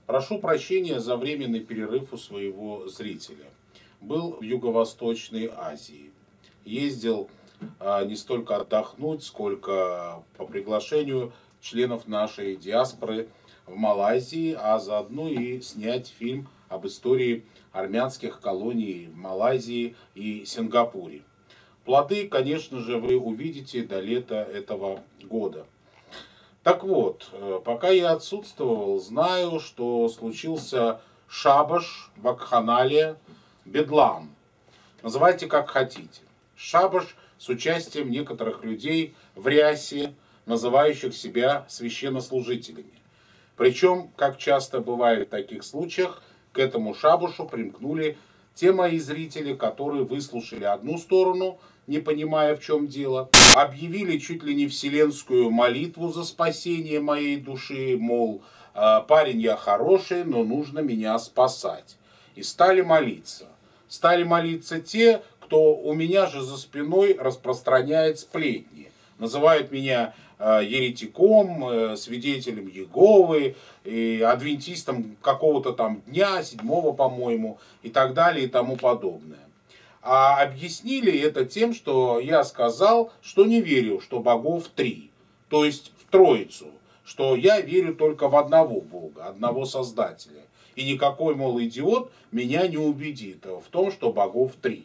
Прошу прощения за временный перерыв у своего зрителя. Был в Юго-Восточной Азии. Ездил не столько отдохнуть, сколько по приглашению членов нашей диаспоры в Малайзии, а заодно и снять фильм об истории армянских колоний в Малайзии и Сингапуре. Плоды, конечно же, вы увидите до лета этого года. Так вот, пока я отсутствовал, знаю, что случился шабаш, вакханалия, бедлам. Называйте как хотите. Шабаш с участием некоторых людей в рясе, называющих себя священнослужителями. Причем, как часто бывает в таких случаях, к этому шабашу примкнули те мои зрители, которые выслушали одну сторону, не понимая, в чем дело, объявили чуть ли не вселенскую молитву за спасение моей души, мол, парень я хороший, но нужно меня спасать. И стали молиться. Стали молиться те, кто у меня же за спиной распространяет сплетни. Называют меня еретиком, свидетелем Иеговы, адвентистом какого-то там дня, 7-го, по-моему, и так далее и тому подобное. А объяснили это тем, что я сказал, что не верю, что богов 3, то есть в Троицу, что я верю только в одного Бога, одного Создателя. И никакой, мол, идиот меня не убедит в том, что богов 3.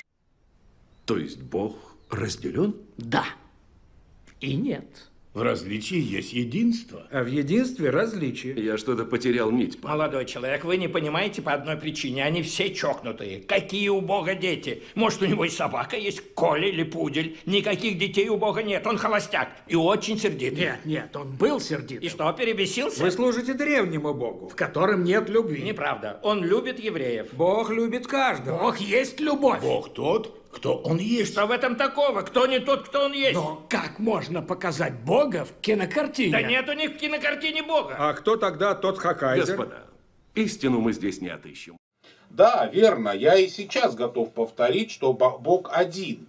То есть Бог разделен? Да. И нет. В различии есть единство. А в единстве различие. Я что-то потерял нить. Молодой человек, вы не понимаете по одной причине. Они все чокнутые. Какие у Бога дети? Может, у него и собака есть, Коля или Пудель. Никаких детей у Бога нет. Он холостяк и очень сердитый. Нет, он был сердитым. И что, перебесился? Вы служите древнему Богу, в котором нет любви. Неправда. Он любит евреев. Бог любит каждого. Бог есть любовь. Бог тот, кто он есть. Что в этом такого? Кто не тот, кто он есть? Но как можно показать Бога в кинокартине? Да нет у них в кинокартине Бога. А кто тогда тот Хокайзер? Господа, истину мы здесь не отыщем. Да, верно, я и сейчас готов повторить, что Бог один,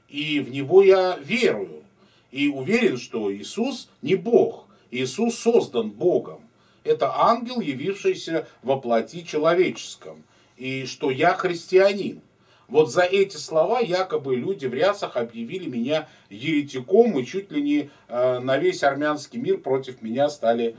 и в Него я верую, и уверен, что Иисус не Бог, Иисус создан Богом. Это ангел, явившийся во плоти человеческом, и что я христианин. Вот за эти слова якобы люди в рясах объявили меня еретиком и чуть ли не на весь армянский мир против меня стали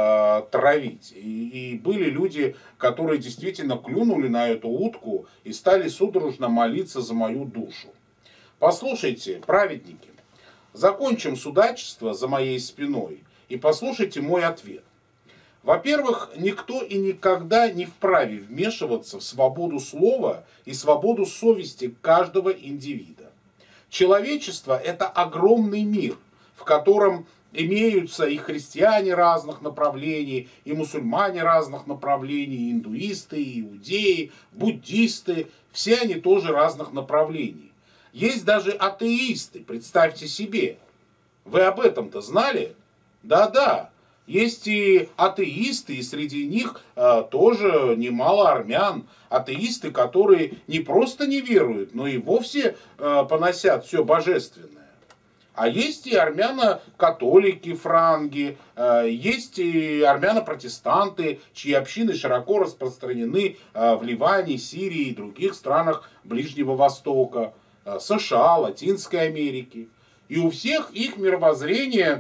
травить. И были люди, которые действительно клюнули на эту утку и стали судорожно молиться за мою душу. Послушайте, праведники, закончим судачество за моей спиной и послушайте мой ответ. Во-первых, никто и никогда не вправе вмешиваться в свободу слова и свободу совести каждого индивида. Человечество – это огромный мир, в котором имеются и христиане разных направлений, и мусульмане разных направлений, и индуисты, и иудеи, буддисты, все они тоже разных направлений. Есть даже атеисты, представьте себе. Вы об этом-то знали? Да-да. Есть и атеисты, и среди них тоже немало армян. Атеисты, которые не просто не веруют, но и вовсе поносят все божественное. А есть и армяно-католики, франги, есть и армяно-протестанты, чьи общины широко распространены в Ливане, Сирии и других странах Ближнего Востока, США, Латинской Америки. И у всех их мировоззрение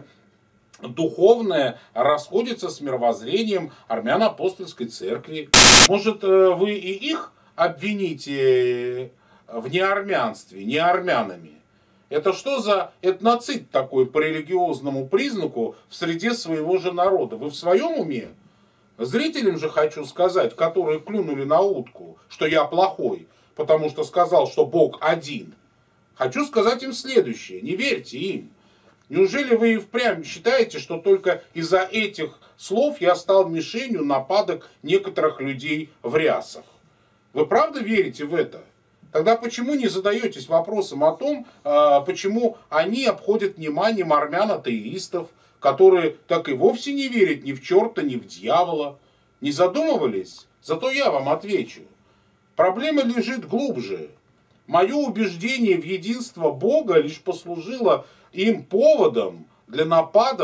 духовное расходится с мировоззрением армяно-апостольской церкви. Может, вы и их обвините в неармянстве, неармянами? Это что за этноцид такой по религиозному признаку в среде своего же народа? Вы в своем уме? Зрителям же хочу сказать, которые клюнули на утку, что я плохой, потому что сказал, что Бог один. Хочу сказать им следующее: не верьте им. Неужели вы и впрямь считаете, что только из-за этих слов я стал мишенью нападок некоторых людей в рясах? Вы правда верите в это? Тогда почему не задаетесь вопросом о том, почему они обходят вниманием армян-атеистов, которые так и вовсе не верят ни в черта, ни в дьявола? Не задумывались? Зато я вам отвечу. Проблема лежит глубже. Мое убеждение в единство Бога лишь послужило им поводом для нападок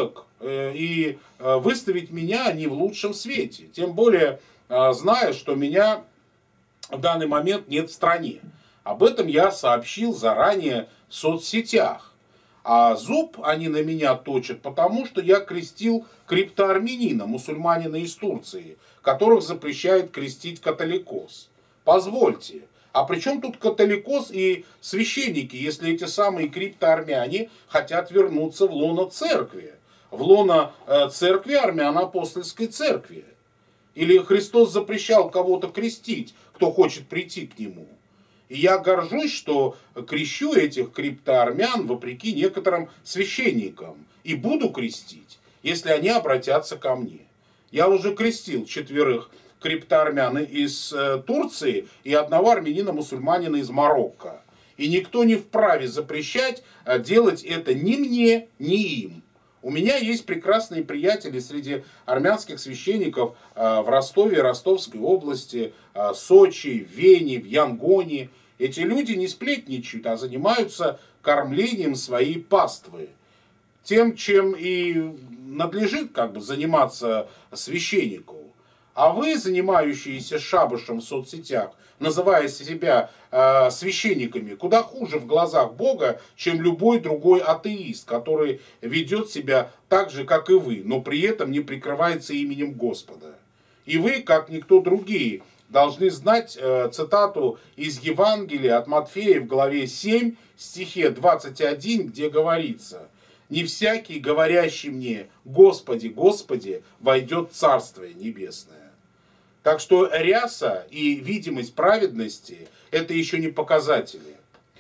и выставить меня не в лучшем свете. Тем более, зная, что меня в данный момент нет в стране. Об этом я сообщил заранее в соцсетях. А зуб они на меня точат, потому что я крестил криптоармянина, мусульманина из Турции, которых запрещает крестить католикос. Позвольте, а при чем тут католикос и священники, если эти самые криптоармяне хотят вернуться в лоно церкви? В лоно церкви армяно-апостольской церкви. Или Христос запрещал кого-то крестить, кто хочет прийти к нему? И я горжусь, что крещу этих криптоармян вопреки некоторым священникам. И буду крестить, если они обратятся ко мне. Я уже крестил 4 криптоармян из Турции и 1 армянина-мусульманина из Марокко. И никто не вправе запрещать делать это ни мне, ни им. У меня есть прекрасные приятели среди армянских священников в Ростове, Ростовской области, Сочи, в Вене, в Янгоне. Эти люди не сплетничают, а занимаются кормлением своей паствы. Тем, чем и надлежит заниматься священнику. А вы, занимающиеся шабашем в соцсетях, называя себя священниками, куда хуже в глазах Бога, чем любой другой атеист, который ведет себя так же, как и вы, но при этом не прикрывается именем Господа. И вы, как никто другие, должны знать цитату из Евангелия от Матфея в главе 7, стихе 21, где говорится: «Не всякий, говорящий мне, Господи, Господи, войдет в Царствие Небесное». Так что ряса и видимость праведности – это еще не показатели.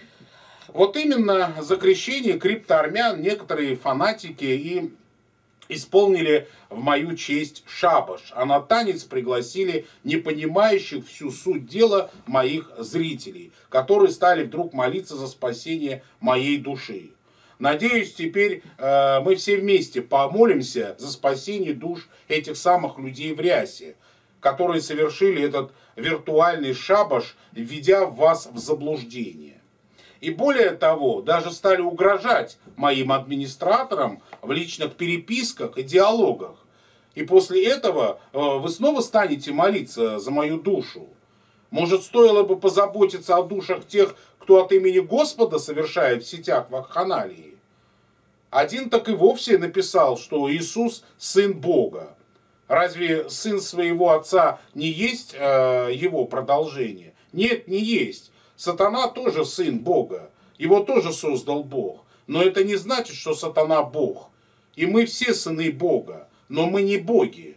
Вот именно за крещение криптоармян некоторые фанатики и исполнили в мою честь шабаш, а на танец пригласили не понимающих всю суть дела моих зрителей, которые стали вдруг молиться за спасение моей души. Надеюсь, теперь мы все вместе помолимся за спасение душ этих самых людей в рясе, которые совершили этот виртуальный шабаш, введя вас в заблуждение. И более того, даже стали угрожать моим администраторам в личных переписках и диалогах. И после этого вы снова станете молиться за мою душу. Может, стоило бы позаботиться о душах тех, кто от имени Господа совершает в сетях вакханалии? Один так и вовсе написал, что Иисус – Сын Бога. Разве сын своего отца не есть его продолжение? Нет, не есть. Сатана тоже сын Бога. Его тоже создал Бог. Но это не значит, что сатана Бог. И мы все сыны Бога. Но мы не боги.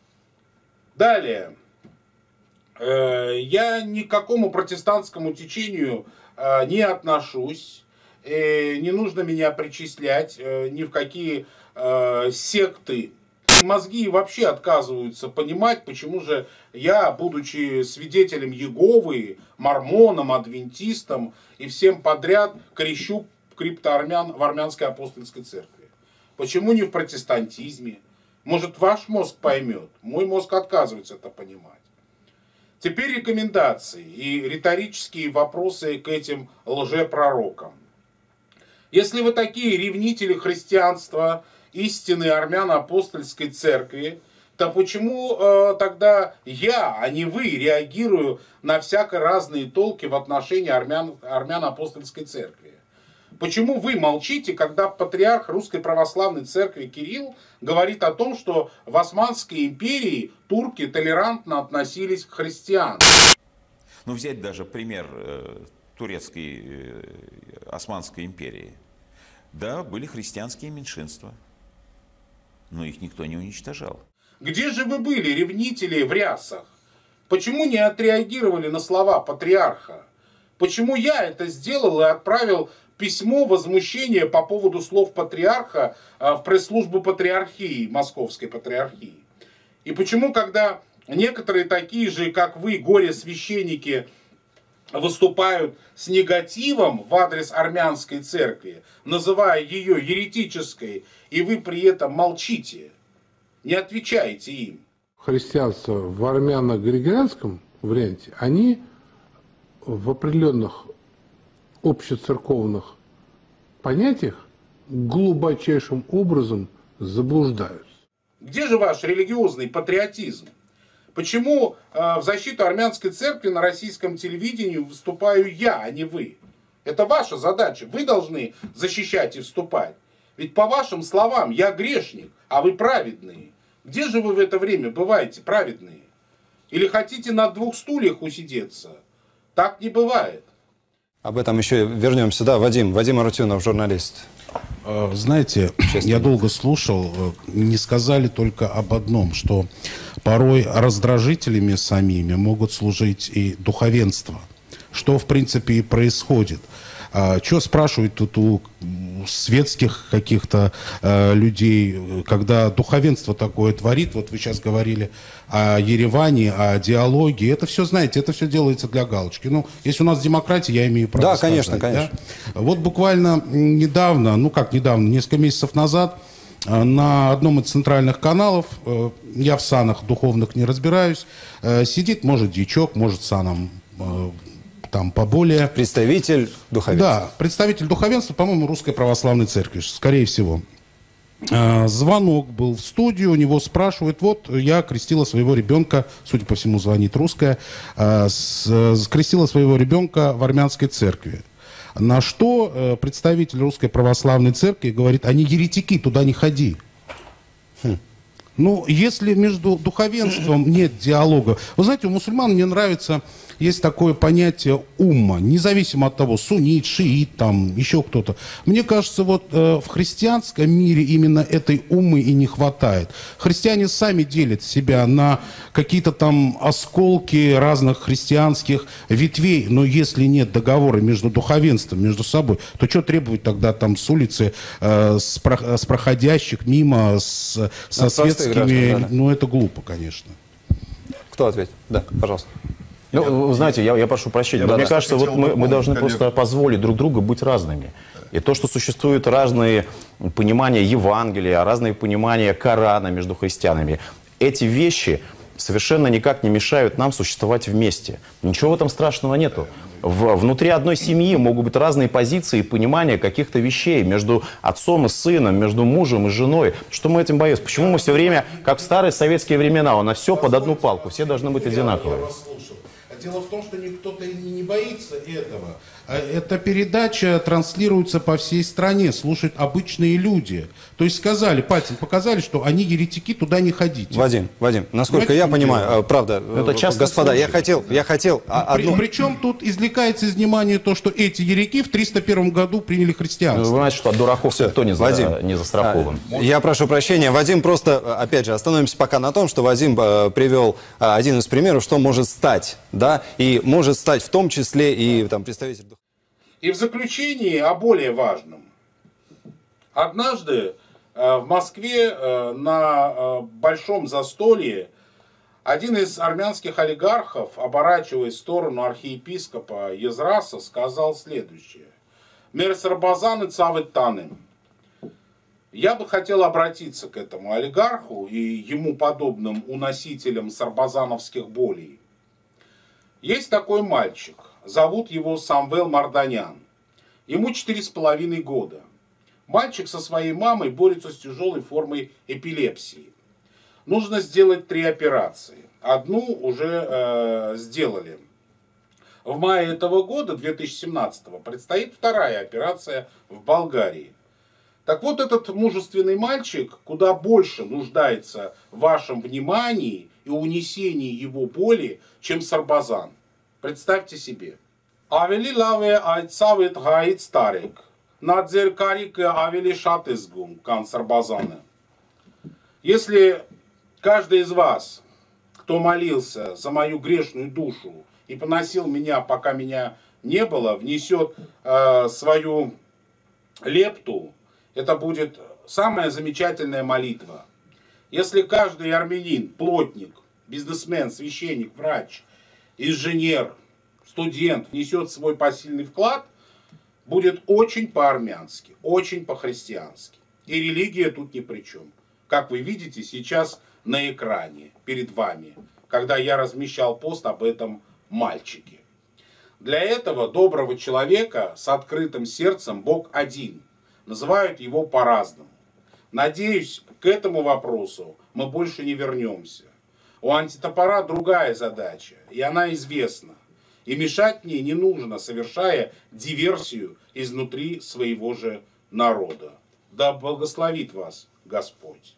Далее. Я ни к какому протестантскому течению не отношусь. Не нужно меня причислять ни в какие секты. Мозги вообще отказываются понимать, почему же я, будучи свидетелем Иеговы, мормоном, адвентистом и всем подряд, крещу криптоармян в армянской апостольской церкви. Почему не в протестантизме? Может, ваш мозг поймет, мой мозг отказывается это понимать. Теперь рекомендации и риторические вопросы к этим лжепророкам. Если вы такие ревнители христианства, истины армяно-апостольской церкви, то почему тогда я, а не вы, реагирую на всяко разные толки в отношении армяно-апостольской церкви? Почему вы молчите, когда патриарх Русской Православной Церкви Кирилл говорит о том, что в Османской империи турки толерантно относились к христианам? Ну, взять даже пример турецкой Османской империи. Да, были христианские меньшинства, но их никто не уничтожал. Где же вы были, ревнители в рясах? Почему не отреагировали на слова патриарха? Почему я это сделал и отправил письмо возмущения по поводу слов патриарха в пресс-службу патриархии, Московской патриархии? И почему, когда некоторые такие же, как вы, горе-священники, выступают с негативом в адрес армянской церкви, называя ее еретической, и вы при этом молчите, не отвечаете им? Христианство в армяно-григорианском варианте, они в определенных общецерковных понятиях глубочайшим образом заблуждаются. Где же ваш религиозный патриотизм? Почему в защиту армянской церкви на российском телевидении выступаю я, а не вы? Это ваша задача. Вы должны защищать и вступать. Ведь по вашим словам я грешник, а вы праведные. Где же вы в это время бываете, праведные? Или хотите на двух стульях усидеться? Так не бывает. Об этом еще вернемся. Да, Вадим Арутюнов, журналист. Знаете, я долго слушал, не сказали только об одном, что порой раздражителями самими могут служить и духовенство, что в принципе и происходит. Что спрашивать тут у светских каких-то людей, когда духовенство такое творит, вот вы сейчас говорили о Ереване, о диалоге, это все, знаете, это все делается для галочки. Ну, если у нас демократия, я имею право сказать. Конечно, конечно. Да? Вот буквально недавно, несколько месяцев назад, на одном из центральных каналов, я в санах духовных не разбираюсь, сидит, может, дьячок, может, саном там поболее. Представитель духовенства. Да, представитель духовенства, по-моему, Русской Православной Церкви, скорее всего. Звонок был в студию, у него спрашивают, вот я крестила своего ребенка, судя по всему, звонит русская, крестила своего ребенка в армянской церкви. На что представитель Русской Православной Церкви говорит, они еретики, туда не ходи. Ну, если между духовенством нет диалога... Вы знаете, у мусульман, мне нравится, есть такое понятие умма, независимо от того, суннит, шиит, там, еще кто-то. Мне кажется, вот в христианском мире именно этой уммы и не хватает. Христиане сами делят себя на какие-то там осколки разных христианских ветвей, но если нет договора между духовенством, между собой, то что требовать тогда там с улицы, с проходящих мимо, со светскими... Ну, это глупо, конечно. Кто ответит? Да, пожалуйста. Ну, вы знаете, я прошу прощения, но мне кажется, вот мы должны просто позволить друг другу быть разными. И то, что существуют разные понимания Евангелия, разные понимания Корана между христианами, эти вещи совершенно никак не мешают нам существовать вместе. Ничего в этом страшного нету. Внутри одной семьи могут быть разные позиции и понимания каких-то вещей между отцом и сыном, между мужем и женой. Что мы этим боимся? Почему мы все время, как в старые советские времена, у нас все под одну палку, все должны быть одинаковые? Дело в том, что кто-то не боится этого. Эта передача транслируется по всей стране, слушают обычные люди. То есть сказали, пальцем показали, что они еретики, туда не ходите. Вадим, насколько я понимаю, правда, господа, я хотел Причем тут извлекается из внимания то, что эти еретики в 301 году приняли христианство. Вы знаете, что от дураков никто не застрахован. Я прошу прощения, Вадим, просто, опять же, остановимся пока на том, что Вадим привел один из примеров, что может стать, да, и может стать в том числе и там представитель. И в заключении о более важном. Однажды в Москве на большом застолье один из армянских олигархов, оборачиваясь в сторону архиепископа Езраса, сказал следующее. «Мер сарбазаны цавет танем». Я бы хотел обратиться к этому олигарху и ему подобным уносителям сарбазановских болей. Есть такой мальчик. Зовут его Самвел Марданян. Ему 4,5 года. Мальчик со своей мамой борется с тяжелой формой эпилепсии. Нужно сделать 3 операции. Одну уже сделали. В мае этого года, 2017, предстоит 2-я операция в Болгарии. Так вот, этот мужественный мальчик куда больше нуждается в вашем внимании и унесении его боли, чем Сарбазан. Представьте себе. Ավելի լավ է այդ ցավետ հայից տարեք, նա ձեր կարիքը ավելի շատ է զգում, քան Սարբազանը. Если каждый из вас, кто молился за мою грешную душу и поносил меня, пока меня не было, внесет свою лепту, это будет самая замечательная молитва. Если каждый армянин, плотник, бизнесмен, священник, врач, инженер, студент внесет свой посильный вклад, будет очень по-армянски, очень по-христиански. И религия тут ни при чем. Как вы видите сейчас на экране перед вами, когда я размещал пост об этом мальчике. Для этого доброго человека с открытым сердцем Бог один. Называют его по-разному. Надеюсь, к этому вопросу мы больше не вернемся. У антитопора другая задача, и она известна. И мешать мне не нужно, совершая диверсию изнутри своего же народа. Да благословит вас Господь.